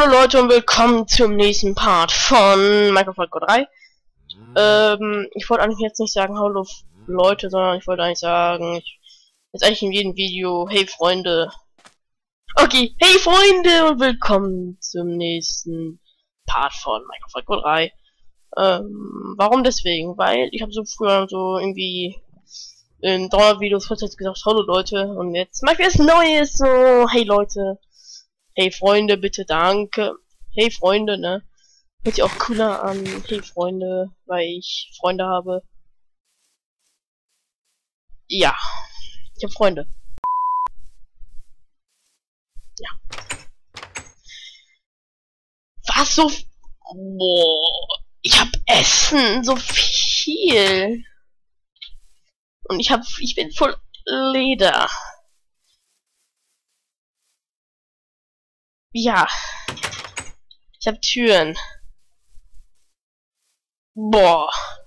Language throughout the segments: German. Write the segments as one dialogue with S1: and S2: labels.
S1: Hallo Leute und willkommen zum nächsten Part von Minecraft Hardcore 3. Ich wollte eigentlich jetzt nicht sagen hallo Leute, sondern ich wollte eigentlich sagen, jetzt eigentlich in jedem Video, hey Freunde. Okay, hey Freunde und willkommen zum nächsten Part von Minecraft Hardcore 3. Warum deswegen? Weil ich habe so früher so irgendwie in 300 Videos kurz gesagt, hallo Leute, und jetzt mache ich was Neues, so, hey Leute. Hey Freunde, bitte danke. Hey Freunde, ne? Hört sich auch cooler an. Hey Freunde, weil ich Freunde habe. Ja, ich habe Freunde. Ja. Was so? Boah, ich hab Essen, so viel. Und ich bin voll Leder. Ja. Ich hab Türen. Boah.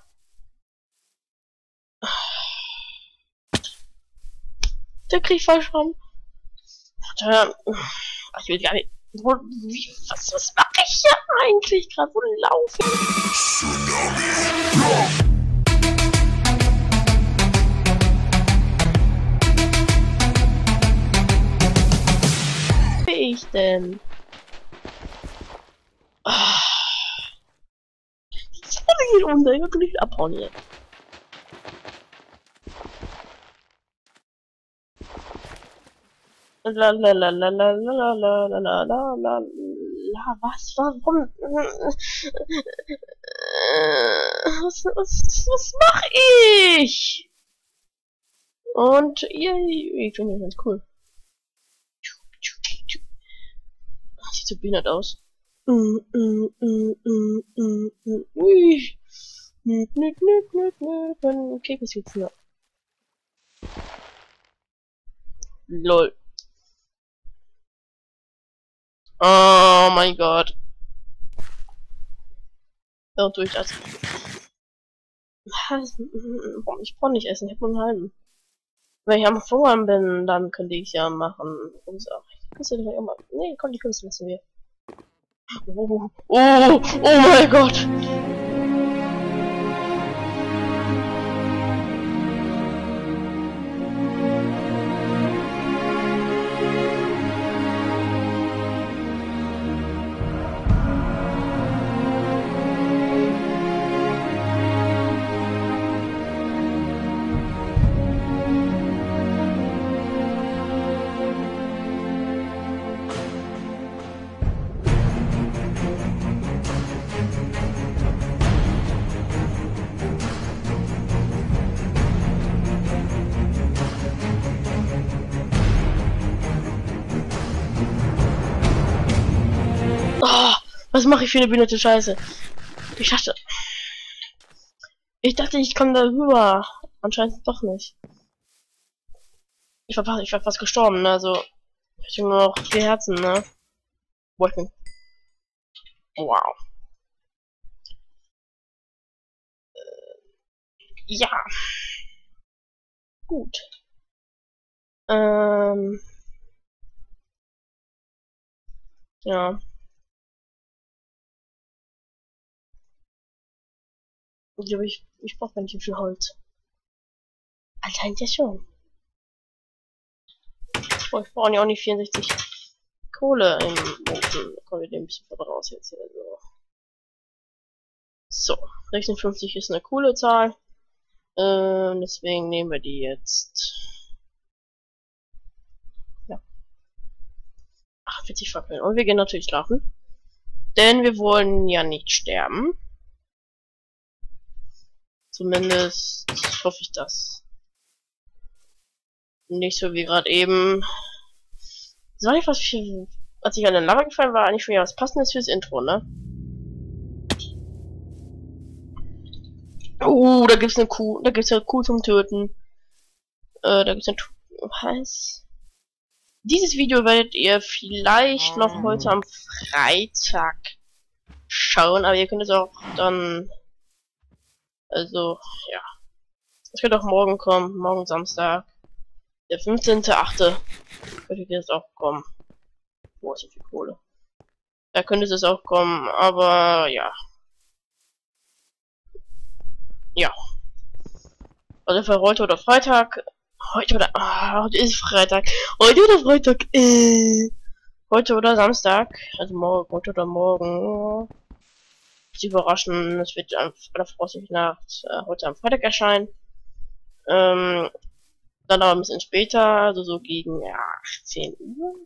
S1: Der krieg ich voll schon. Warte. Ich will gar nicht. Was mache ich hier eigentlich gerade? Wo laufe ich denn? Ich wurde hier runter, ich will nicht abhauen hier. Was? Warum? Was mach ich? Und ich finde das ganz cool. Sieht so behindert aus. Okay, was geht's noch? Lol. Oh mein Gott. Ja, durch das. Ich brauche nicht essen, ich habe nur einen halben. Wenn ich am Vorhaben bin, dann könnte ich ja machen. Und so. Kannst du auch mal. Nee, komm, die Künste lassen wir. Oh mein Gott. Oh, was mache ich für eine behinderte Scheiße? Ich dachte, ich komme da rüber. Anscheinend doch nicht. Ich war fast gestorben, ne? Also, ich habe nur noch 4 Herzen, ne? Boah, ich bin... Wow. Ja. Gut. Ja. Ich glaube, ich brauche nicht so viel Holz. Anscheinend ja schon. Ich brauche auch nicht 64 Kohle im Ofen. Kommen wir den ein bisschen raus jetzt hier. So, 56 ist eine coole Zahl. Deswegen nehmen wir die jetzt. Ja. 48 Fackeln. Und wir gehen natürlich schlafen. Denn wir wollen ja nicht sterben. Zumindest hoffe ich das. Nicht so wie gerade eben. Das war nicht was viel, als ich an den Lava gefallen war, eigentlich schon ja was Passendes fürs Intro, ne? Da gibt's eine Kuh. Da gibt's eine Kuh zum Töten. Da gibt's eine was? Dieses Video werdet ihr vielleicht noch heute am Freitag schauen, aber ihr könnt es auch dann, also, ja. Es wird auch morgen kommen, morgen Samstag. Der 15.8. könnte jetzt auch kommen. Wo ist so viel Kohle? Da könnte es auch kommen, aber ja. Ja. Also für heute oder Freitag. Heute oder. Heute ist Freitag. Heute oder Freitag. Heute oder Samstag. Also morgen, heute oder morgen. Sie überraschen. Es wird aller Voraussicht nach heute am Freitag erscheinen. Dann aber ein bisschen später, also so gegen 18 Uhr.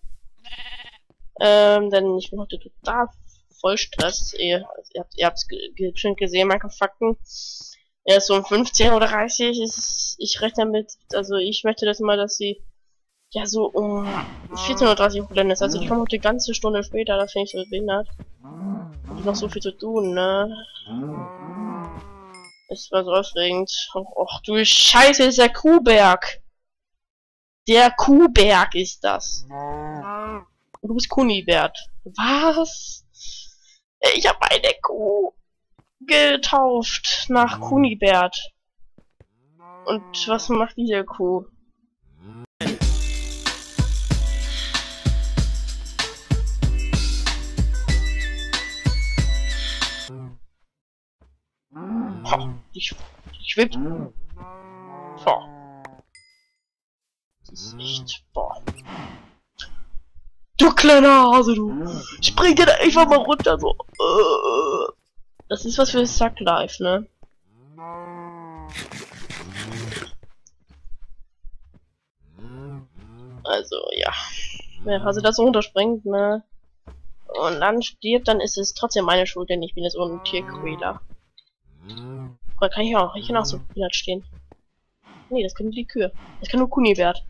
S1: Denn ich bin heute total voll Stress. Ihr habt's schon gesehen, meine Fakten. Erst so um 15:30 Uhr ist, ich rechne damit, also ich möchte das mal, dass sie ja so um 14:30 Uhr hochgeladen ist. Also ich komme heute eine ganze Stunde später, da finde ich so behindert. Und noch so viel zu tun, ne? Es war so aufregend. Och du Scheiße, ist der Kuhberg. Der Kuhberg ist das. Du bist Kunibert. Was? Ich habe eine Kuh getauft nach Kunibert. Und was macht diese Kuh? Die schwebt. Boah. Das ist echt. Boah. Du kleiner Hase, du! Spring dir da einfach mal runter, so. Das ist was für Suck Life, ne? Also, ja. Wenn der Hase da so runterspringt, ne? Und dann stirbt, dann ist es trotzdem meine Schuld, denn ich bin jetzt so ein Tierquäler. Aber kann ich auch. Ich kann auch so stehen. Nee, das können die Kühe. Das kann nur Kunibert.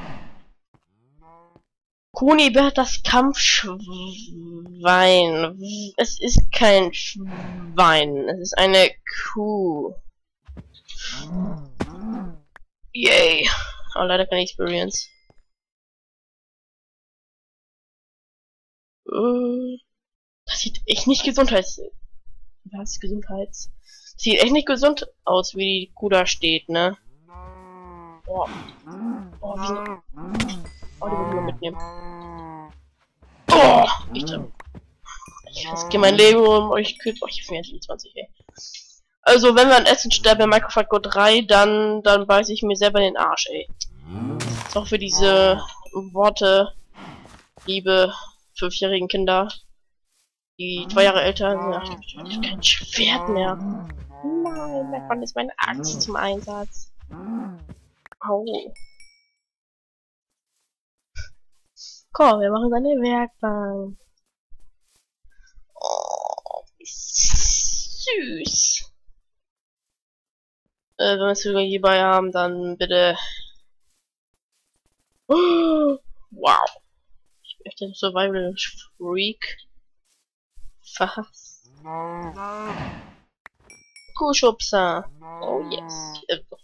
S1: Kunibert, das Kampfschwein. Es ist kein Schwein. Es ist eine Kuh. Yay. Oh, leider keine Experience. Das sieht echt nicht Was? Gesundheits... Sieht echt nicht gesund aus, wie die Kuh da steht, ne? Boah. Oh, wie... Oh, die wollen wir mitnehmen. Oh! Ich riskiere mein Leben, um euch kühlt. Oh, ich bin jetzt 20, ey. Also, wenn wir an Essen sterben in Minecraft Go 3, dann beiß ich mir selber in den Arsch, ey. Ist auch für diese Worte, liebe 5-jährigen Kinder, die 2 Jahre älter sind. Ach, ich hab kein Schwert mehr. Nein, da kommt jetzt meine Axt zum Einsatz. Au. Komm, wir machen seine Werkbank. Oh, wie süß. Wenn wir es sogar hierbei haben, dann bitte. Oh, wow. Ich möchte Survival Freak. Was? Kuhschubser. Oh yes.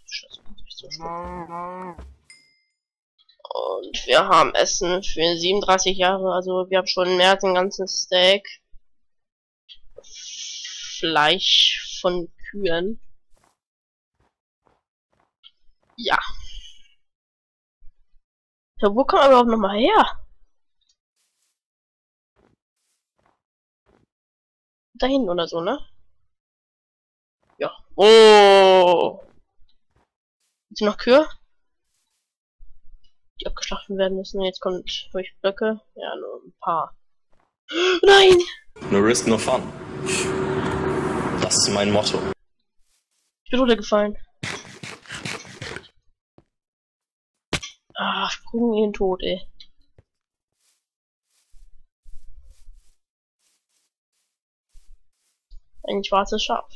S1: Und wir haben Essen für 37 Jahre, also wir haben schon mehr als ein ganzes Steak. Fleisch von Kühen. Ja. Ja, wo kommen wir überhaupt nochmal her? Da hinten oder so, ne? Ja. Oh. Sind noch Kühe? Die abgeschlachtet werden müssen. Jetzt kommt durch Blöcke. Ja, nur ein paar. Nein!
S2: No risk, no fun. Das ist mein Motto.
S1: Ich bin runtergefallen. Ach, Sprung in den Tod, ey. Ein schwarzes Schaf.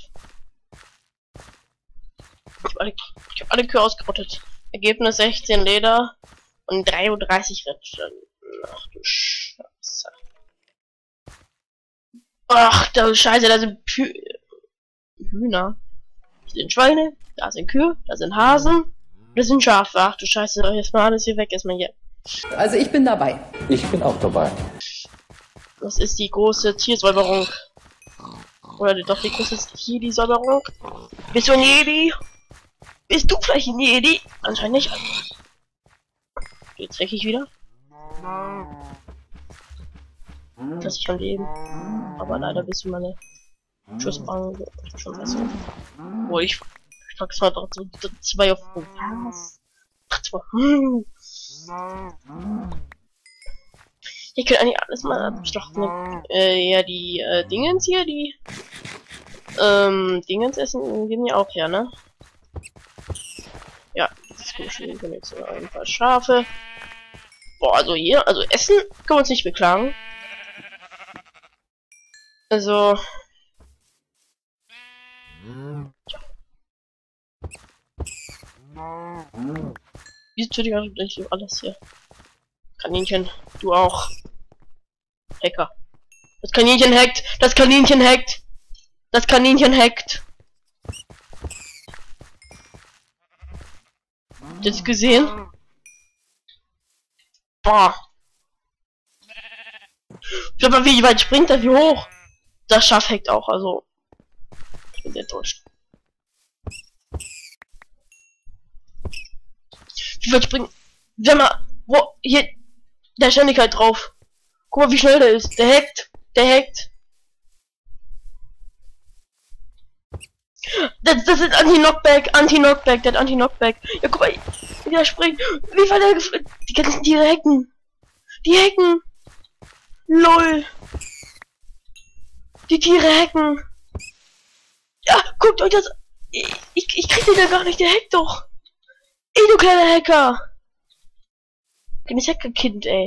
S1: Ich hab alle Kühe ausgerottet. Ergebnis 16 Leder und 33 Rittstellen. Ach du Scheiße. Ach du Scheiße, da sind Hühner. Da sind Schweine, da sind Kühe, da sind Hasen, da sind Schafe. Ach du Scheiße, jetzt mal alles hier weg, erstmal hier.
S3: Also ich bin dabei.
S2: Ich bin auch dabei.
S1: Das ist die große Tiersäuberung. Oder doch die große Jedi-Säuberung. Bist du ein Jedi? Bist du vielleicht ein Jedi? Anscheinend nicht. Jetzt weg ich wieder. dass ich am Leben. Aber leider bist du meine Schussbahn schon besser. Wo ich pack's mal doch so 2 auf. Was? Hier können eigentlich alles mal abschlachten. Ja, die Dingens hier, die Dingens essen, gehen ja auch her, ne? Ja, das ist gut. Wir können jetzt ein paar Schafe. Boah, also hier, also Essen können wir uns nicht beklagen. Also. Wieso tue ich eigentlich alles hier? Kaninchen, du auch. Hacker. Das Kaninchen hackt! Das Kaninchen hackt! Das Kaninchen hackt! Habt ihr das gesehen? Boah! Schau mal, wie weit springt er, wie hoch? Das Schaf hackt auch, also. Ich bin sehr enttäuscht. Wie weit springt. Sag mal, wo, hier, der Ständigkeit drauf. Guck mal, wie schnell der ist. Der hackt. Der hackt. Das ist Anti-Knockback. Anti-Knockback. Der hat Anti-Knockback. Ja, guck mal, wie der springt. Wie war der geflogen? Die ganzen Tiere hacken. Die hacken. LOL. Die Tiere hacken. Ja, guckt euch das. Ich krieg den ja gar nicht. Der hackt doch. Ey, du kleiner Hacker. Kleines Hackerkind, ey.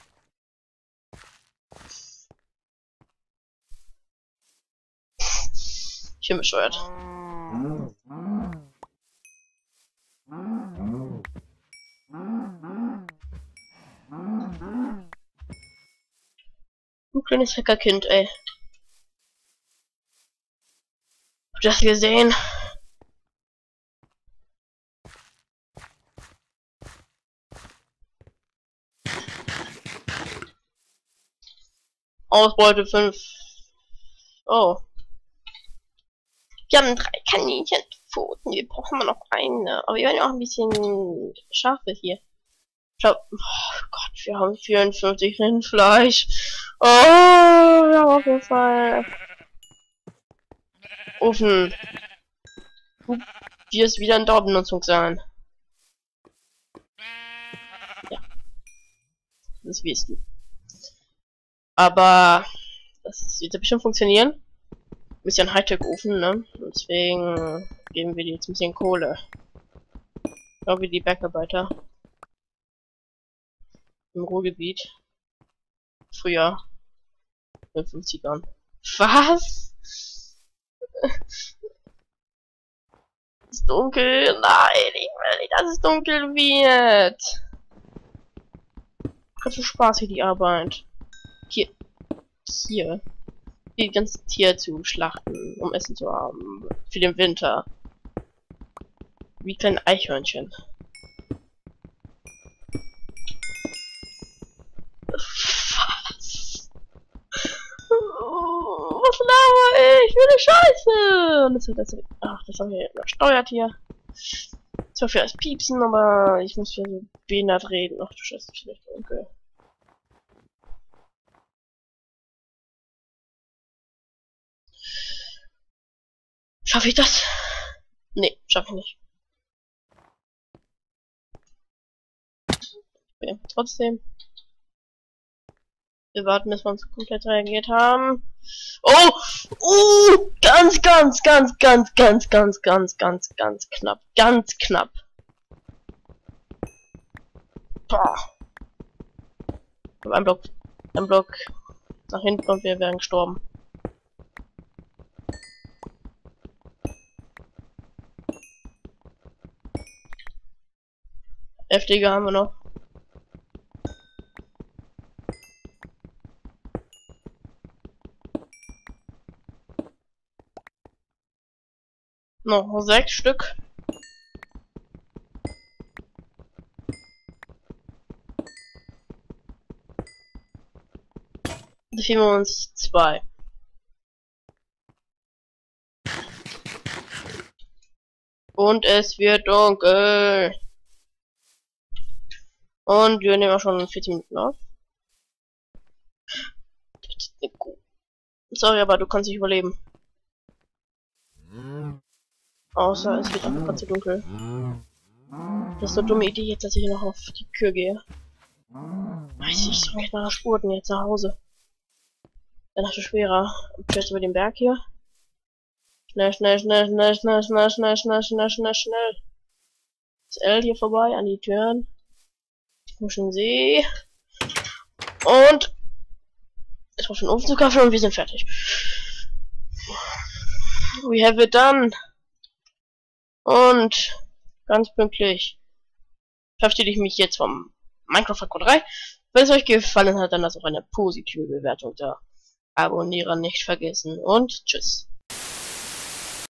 S1: Ich bin bescheuert. Du kleines Hackerkind, ey. Habt ihr das gesehen? Ausbeute 5. Oh. Wir haben 3 Kaninchenpfoten. Wir brauchen noch eine. Aber wir haben ja auch ein bisschen Schafe hier. Schau. Oh Gott, wir haben 54 Rindfleisch. Oh, wir haben auf jeden Fall. Ofen. Du wirst wieder in Dauerbenutzung sein. Ja. Das wirst du. Aber das wird ja bestimmt funktionieren. Ein bisschen Hightech-Ofen, ne? Deswegen geben wir dir jetzt ein bisschen Kohle. Genau wie die Bergarbeiter im Ruhrgebiet. Früher. In den 50ern. Was? Es ist dunkel. Nein, ich will nicht, dass es dunkel wird. Ganz viel Spaß hier die Arbeit. Hier. Die ganzen Tiere zu schlachten, um Essen zu haben. Für den Winter. Wie kleine Eichhörnchen. Was? Oh, was laber ich? Für eine Scheiße! Ach, das haben wir übersteuert hier. Zwar für das Piepsen, aber ich muss hier so behindert reden. Ach du Scheiße, schlecht, okay. Schaffe ich das? Nee, schaffe ich nicht. Okay, trotzdem. Wir warten, bis wir uns komplett reagiert haben. Oh! Ganz knapp. Ganz knapp. Boah. Ein Block nach hinten und wir wären gestorben. Heftige haben wir noch. Noch 6 Stück. Da fehlen wir uns 2. Und es wird dunkel. Und wir nehmen auch schon 14 Minuten auf. Sorry, aber du kannst nicht überleben. Außer es wird einfach zu dunkel. Das ist eine dumme Idee jetzt, dass ich noch auf die Kür gehe. Ich soll echt mal spurten jetzt nach Hause. Dann hast du schwerer. Fährst über den Berg hier. Schnell, schnell, schnell, schnell, schnell, schnell, schnell, schnell, schnell, schnell, schnell. Ist L hier vorbei an die Türen. Muschen See. Und es war schon Ofen zu Kaffee und wir sind fertig. We have it done. Und ganz pünktlich verabschiede ich mich jetzt vom Minecraft Hardcore 3. Wenn es euch gefallen hat, dann lasst auch eine positive Bewertung da. Abonnieren nicht vergessen und tschüss.